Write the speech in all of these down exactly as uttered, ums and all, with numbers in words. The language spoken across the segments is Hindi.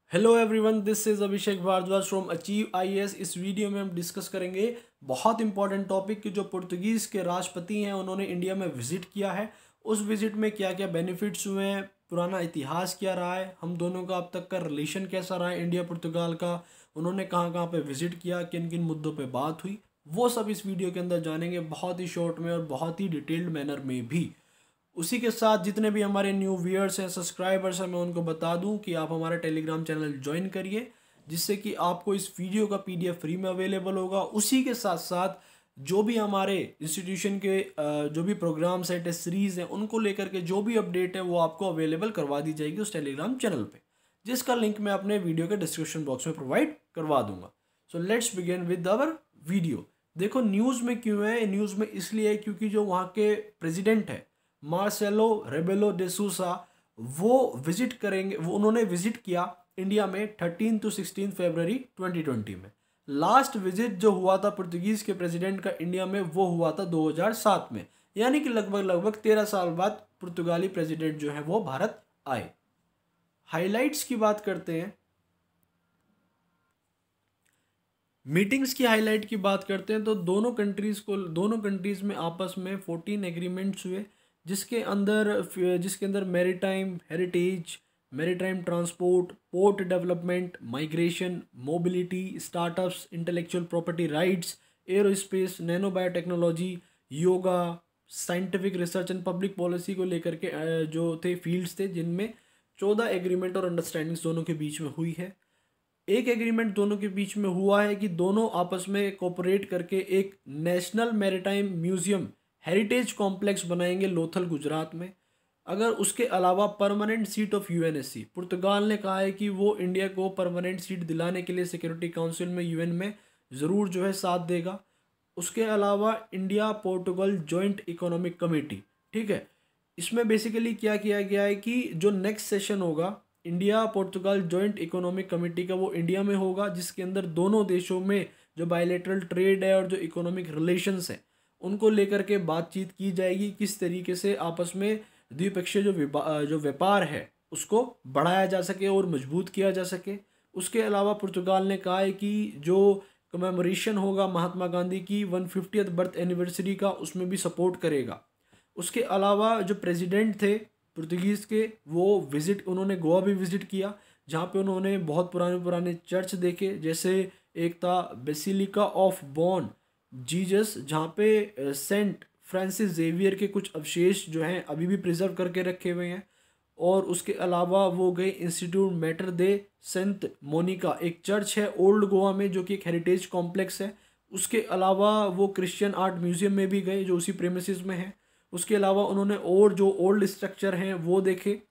Hello everyone, this is Abhishek Bhardwaj from achieve IAS. इस वीडियो में हम डिस्कस करेंगे बहुत इंपॉर्टेंट टॉपिक कि जो पुर्तगीज़ के राष्ट्रपति हैं उन्होंने इंडिया में विज़िट किया है। उस विज़िट में क्या क्या बेनिफिट्स हुए हैं, पुराना इतिहास क्या रहा है, हम दोनों का अब तक का रिलेशन कैसा रहा है इंडिया पुर्तगाल का, उन्होंने कहाँ कहाँ पे विज़िट किया, किन किन मुद्दों पर बात हुई, वो सब इस वीडियो के अंदर जानेंगे बहुत ही शॉर्ट में और बहुत ही डिटेल्ड मैनर में भी। उसी के साथ जितने भी हमारे न्यू व्यूअर्स हैं, सब्सक्राइबर्स हैं, मैं उनको बता दूं कि आप हमारा टेलीग्राम चैनल ज्वाइन करिए, जिससे कि आपको इस वीडियो का पीडीएफ फ्री में अवेलेबल होगा। उसी के साथ साथ जो भी हमारे इंस्टीट्यूशन के जो भी प्रोग्राम्स हैं, टेस्ट सीरीज़ हैं, उनको लेकर के जो भी अपडेट है वो आपको अवेलेबल करवा दी जाएगी उस टेलीग्राम चैनल पर, जिसका लिंक मैं अपने वीडियो के डिस्क्रिप्शन बॉक्स में प्रोवाइड करवा दूंगा। So let's begin with our video. देखो, न्यूज़ में क्यों है, न्यूज़ में इसलिए है क्योंकि जो वहाँ के प्रेसिडेंट है मार्सेलो रेबेलो डे सूसा, वो विजिट करेंगे। वो उन्होंने विजिट किया इंडिया में थर्टीन टू सिक्सटीन फरवरी ट्वेंटी ट्वेंटी में। लास्ट विजिट जो हुआ था पुर्तगीज़ के प्रेसिडेंट का इंडिया में वो हुआ था दो हज़ार सात में, यानी कि लगभग लगभग तेरह साल बाद पुर्तगाली प्रेसिडेंट जो है वो भारत आए। हाइलाइट्स की बात करते हैं, मीटिंग्स की हाईलाइट की बात करते हैं तो दोनों कंट्रीज़ को दोनों कंट्रीज़ में आपस में फोर्टीन एग्रीमेंट्स हुए, जिसके अंदर जिसके अंदर maritime heritage, maritime transport, port development, migration, mobility, startups, intellectual property rights, aerospace, nano biotechnology, yoga, scientific research and public policy को लेकर के जो थे फील्ड्स थे, जिनमें चौदह एग्रीमेंट और अंडरस्टैंडिंग्स दोनों के बीच में हुई है। एक एग्रीमेंट दोनों के बीच में हुआ है कि दोनों आपस में कोऑपरेट करके एक national maritime museum heritage complex बनाएंगे लोथल, गुजरात में। अगर उसके अलावा परमानेंट सीट ऑफ यूएनएससी, पुर्तगाल ने कहा है कि वो इंडिया को परमानेंट सीट दिलाने के लिए सिक्योरिटी काउंसिल में, यूएन में ज़रूर जो है साथ देगा। उसके अलावा India Portugal joint economic committee, ठीक है, इसमें बेसिकली क्या किया गया है कि जो नेक्स्ट सेशन होगा India Portugal joint economic committee का, वो इंडिया में होगा, जिसके अंदर दोनों देशों में जो बायलैटरल ट्रेड है और जो इकोनॉमिक रिलेशंस है उनको लेकर के बातचीत की जाएगी, किस तरीके से आपस में द्विपक्षीय जो जो व्यापार है उसको बढ़ाया जा सके और मजबूत किया जा सके। उसके अलावा पुर्तगाल ने कहा है कि जो कमेमोरेशन होगा महात्मा गांधी की वन फिफ्टियथ बर्थ एनिवर्सरी का, उसमें भी सपोर्ट करेगा। उसके अलावा जो प्रेसिडेंट थे पुर्तगीज़ के, वो विज़िट उन्होंने गोवा भी विज़िट किया, जहाँ पे उन्होंने बहुत पुराने पुराने चर्च देखे, जैसे एक था बेसिलिका ऑफ बॉर्न जीसस, जहाँ पे सेंट फ्रांसिस जेवियर के कुछ अवशेष जो हैं अभी भी प्रिजर्व करके रखे हुए हैं। और उसके अलावा वो गए institute Mater Dei Saint Monica, एक चर्च है ओल्ड गोवा में जो कि एक हेरिटेज कॉम्प्लेक्स है। उसके अलावा वो क्रिश्चियन आर्ट म्यूजियम में भी गए जो उसी प्रेमिसेस में है। उसके अलावा उन्होंने और जो ओल्ड स्ट्रक्चर हैं वो देखे,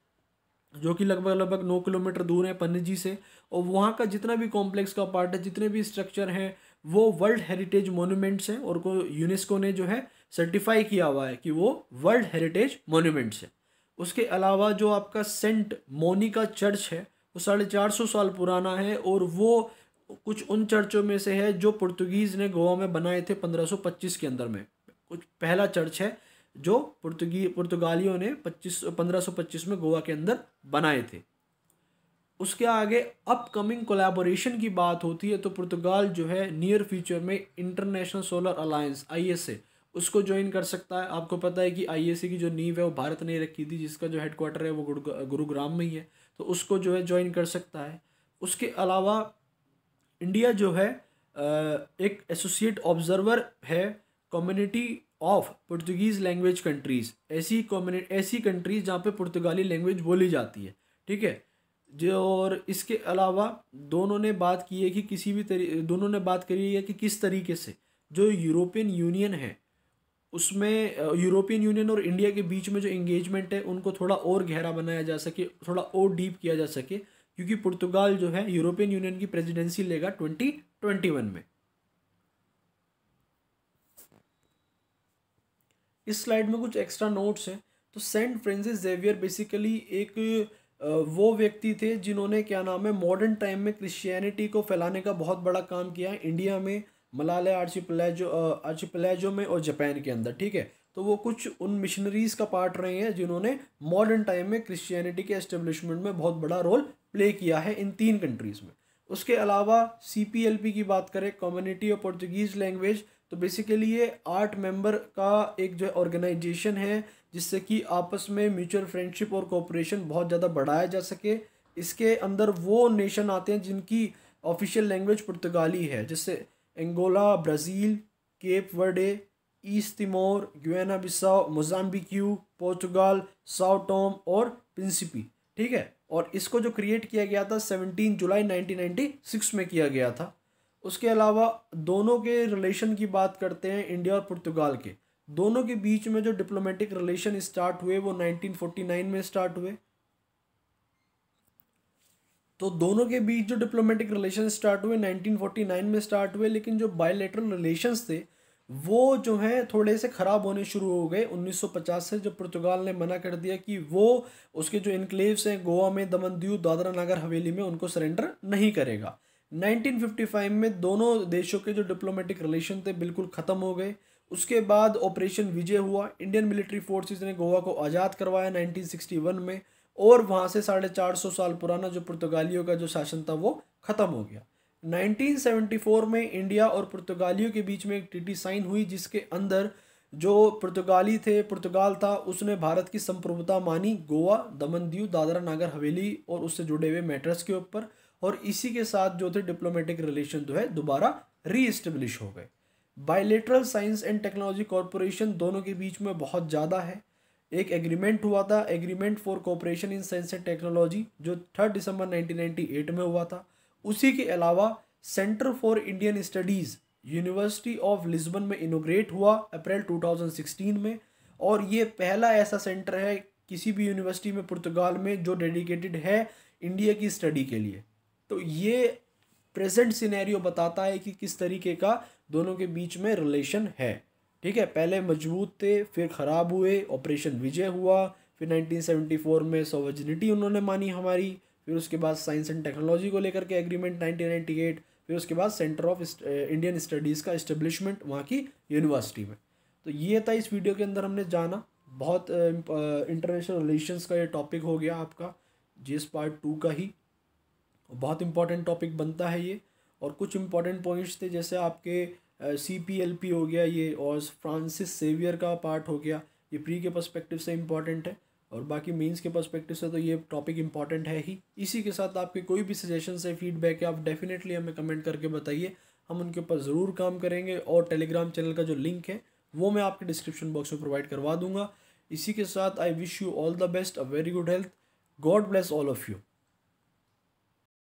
जो कि लगभग लगभग नौ किलोमीटर दूर है पणजी से। और वहाँ का जितना भी कॉम्प्लेक्स का पार्ट है, जितने भी स्ट्रक्चर हैं, वो वर्ल्ड हेरिटेज मोन्यूमेंट्स हैं और को यूनेस्को ने जो है सर्टिफाई किया हुआ है कि वो वर्ल्ड हेरिटेज मोन्यूमेंट्स हैं। उसके अलावा जो आपका सेंट मोनिका चर्च है वो साढ़े चार सौ साल पुराना है, और वो कुछ उन चर्चों में से है जो पुर्तगीज़ ने गोवा में बनाए थे पंद्रह सौ पच्चीस के अंदर में। कुछ पहला चर्च है जो पुर्तगी पुर्तगालियों ने पच्चीस पंद्रह सौ पच्चीस में गोवा के अंदर बनाए थे। उसके आगे अपकमिंग कोलैबोरेशन की बात होती है तो पुर्तगाल जो है नियर फ्यूचर में international solar alliance I S A उसको ज्वाइन कर सकता है। आपको पता है कि आई एस ए की जो नींव है वो भारत ने रखी थी, जिसका जो हेडक्वार्टर है वो गुरुग्राम में ही है, तो उसको जो है ज्वाइन कर सकता है। उसके अलावा इंडिया जो है एक एसोसिएट ऑब्जर्वर है community of Portuguese language countries, ऐसी कम्युनिटी ऐसी कंट्रीज़ जहाँ पे पुर्तगाली लैंग्वेज बोली जाती है, ठीक है जो। और इसके अलावा दोनों ने बात की है कि किसी भी तरी दोनों ने बात करी है कि किस तरीके से जो यूरोपियन यूनियन है उसमें यूरोपियन यूनियन और इंडिया के बीच में जो एंगेजमेंट है उनको थोड़ा और गहरा बनाया जा सके, थोड़ा और डीप किया जा सके, क्योंकि पुर्तगाल जो है यूरोपियन यूनियन की प्रेसिडेंसी लेगा ट्वेंटी ट्वेंटी वन में। इस स्लाइड में कुछ एक्स्ट्रा नोट्स हैं। तो सेंट फ्रांसिस जेवियर बेसिकली एक वो व्यक्ति थे जिन्होंने क्या नाम है मॉडर्न टाइम में क्रिश्चियनिटी को फैलाने का बहुत बड़ा काम किया है इंडिया में, मलाया आर्चिपेलागो आर्चिपेलागो में और जापान के अंदर, ठीक है। तो वो कुछ उन मिशनरीज़ का पार्ट रहे हैं जिन्होंने मॉडर्न टाइम में क्रिश्चियनिटी के एस्टेब्लिशमेंट में बहुत बड़ा रोल प्ले किया है इन तीन कंट्रीज़ में। उसके अलावा सी पी एल पी की बात करें, कम्युनिटी ऑफ पोर्चुगीज़ लैंग्वेज, तो बेसिकली ये आठ मेंबर का एक जो ऑर्गेनाइजेशन है जिससे कि आपस में म्यूचुअल फ्रेंडशिप और कोऑपरेशन बहुत ज़्यादा बढ़ाया जा सके। इसके अंदर वो नेशन आते हैं जिनकी ऑफिशियल लैंग्वेज पुर्तगाली है, जैसे Angola, Brazil, Cape Verde, East Timor, Guinea Bissau, Mozambique, Portugal, Sao Tome और प्रिंसिपी। ठीक है, और इसको जो क्रिएट किया गया था सत्रह जुलाई नाइनटीन नाइंटी सिक्स में किया गया था। उसके अलावा दोनों के रिलेशन की बात करते हैं, इंडिया और पुर्तगाल के दोनों के बीच में जो डिप्लोमेटिक रिलेशन स्टार्ट हुए वो नाइनटीन फोर्टी नाइन में स्टार्ट हुए। तो दोनों के बीच जो डिप्लोमेटिक रिलेशन स्टार्ट हुए नाइनटीन फोर्टी नाइन में स्टार्ट हुए, लेकिन जो बायलैटरल रिलेशंस थे वो जो हैं थोड़े से ख़राब होने शुरू हो गए उन्नीस सौ पचास से, जब पुर्तगाल ने मना कर दिया कि वो उसके जो इनक्लेव्स हैं गोवा में, दमन दीव, दादरा नगर हवेली में, उनको सरेंडर नहीं करेगा। नाइनटीन फिफ्टी फाइव में दोनों देशों के जो डिप्लोमेटिक रिलेशन थे बिल्कुल ख़त्म हो गए। उसके बाद ऑपरेशन विजय हुआ, इंडियन मिलिट्री फोर्सेस ने गोवा को आज़ाद करवाया नाइनटीन सिक्सटी वन में, और वहाँ से साढ़े चार सौ साल पुराना जो पुर्तगालियों का जो शासन था वो ख़त्म हो गया। नाइनटीन सेवेंटी फोर में इंडिया और पुर्तगालियों के बीच में एक ट्रीटी साइन हुई जिसके अंदर जो पुर्तगाली थे, पुर्तगाल था, उसने भारत की संप्रभुता मानी गोवा, दमन दीव, दादरा नागर हवेली और उससे जुड़े हुए मैटर्स के ऊपर, और इसी के साथ जो थे डिप्लोमेटिक रिलेशन जो है दोबारा री एस्टेब्लिश हो गए। Bilateral science and technology corporation दोनों के बीच में बहुत ज़्यादा है। एक एग्रीमेंट हुआ था, agreement for cooperation in science and technology, जो third December nineteen ninety eight में हुआ था। उसी के अलावा centre for Indian studies university of Lisbon में इनोग्रेट हुआ अप्रैल टू थाउजेंड सिक्सटीन में, और ये पहला ऐसा सेंटर है किसी भी यूनिवर्सिटी में पुर्तगाल में जो डेडिकेटेड है इंडिया की स्टडी के लिए। तो ये प्रेजेंट सिनेरियो बताता है कि किस तरीके का दोनों के बीच में रिलेशन है। ठीक है, पहले मजबूत थे, फिर ख़राब हुए, ऑपरेशन विजय हुआ, फिर नाइनटीन सेवेंटी फोर में सोवरेनिटी उन्होंने मानी हमारी, फिर उसके बाद साइंस एंड टेक्नोलॉजी को लेकर के एग्रीमेंट नाइनटीन नाइंटी एट, फिर उसके बाद सेंटर ऑफ इंडियन स्टडीज़ का इस्टेब्लिशमेंट वहाँ की यूनिवर्सिटी में। तो ये था इस वीडियो के अंदर हमने जाना। बहुत इंटरनेशनल रिलेशंस का ये टॉपिक हो गया आपका जिस पार्ट टू का ही, बहुत इंपॉर्टेंट टॉपिक बनता है ये। और कुछ इंपॉर्टेंट पॉइंट्स थे जैसे आपके सी पी एल पी हो गया ये, और फ्रांसिस सेवियर का पार्ट हो गया, ये प्री के पर्सपेक्टिव से इम्पॉर्टेंट है, और बाकी मेंस के पर्सपेक्टिव से तो ये टॉपिक इंपॉर्टेंट है ही। इसी के साथ आपके कोई भी सजेशन है, फीडबैक है, आप डेफिनेटली हमें कमेंट करके बताइए, हम उनके ऊपर ज़रूर काम करेंगे। और टेलीग्राम चैनल का जो लिंक है वो मैं आपके डिस्क्रिप्शन बॉक्स में प्रोवाइड करवा दूंगा। इसी के साथ I wish you all the best, a very good health, God bless all of you.